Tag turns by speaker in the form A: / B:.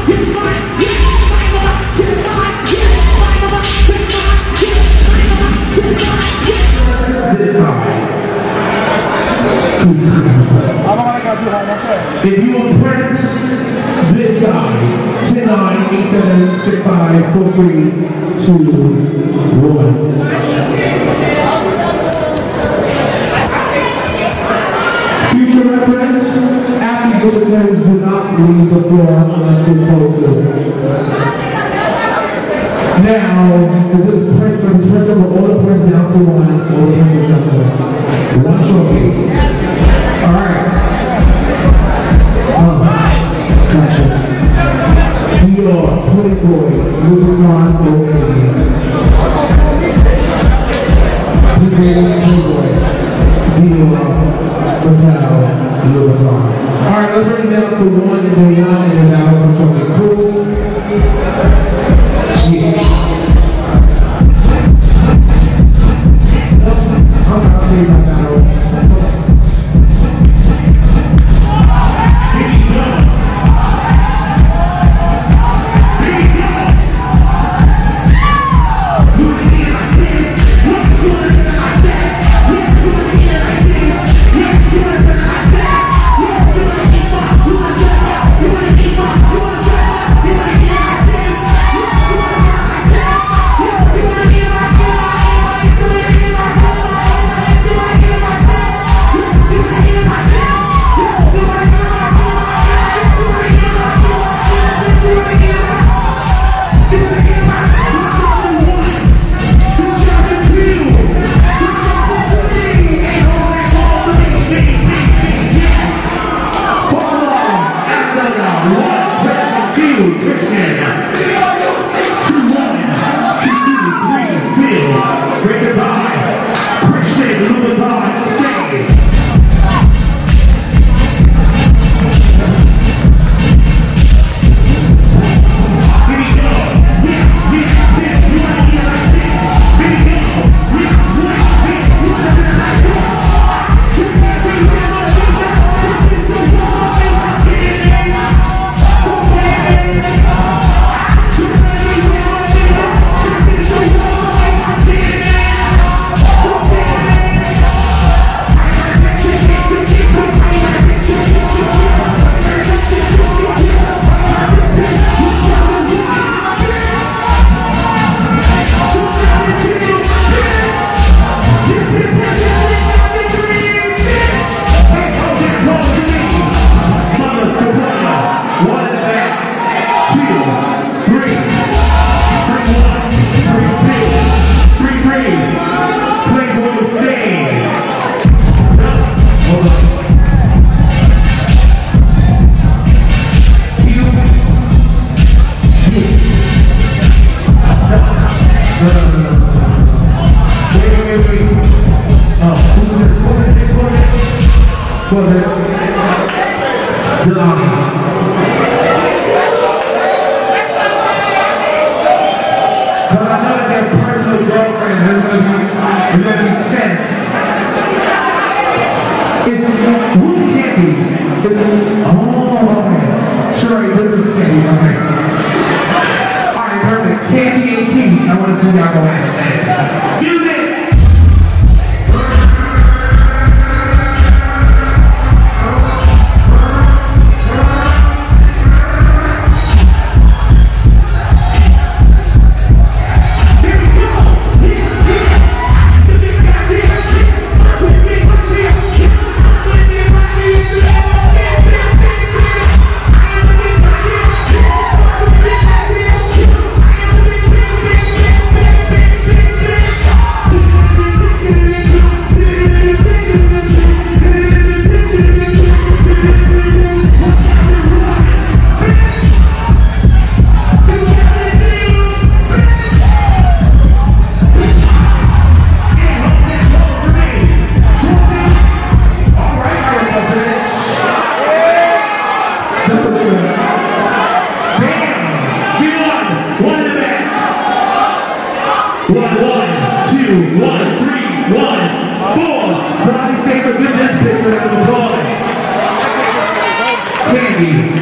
A: If you will print this side, 10, 9, 8, 7, 6, 5, 4, 3, 2, 1. Future reference, activism do not leave the floor unless you're told to. Now, this is prints for all the prints down to one, all the prints down to one trophy. Alright. Gotcha. We are Playboy, Rubicon, Playboy, Louis. Alright, let's bring it down to one and then one and then down from something cool. Yeah. I'll say that now. Kiki.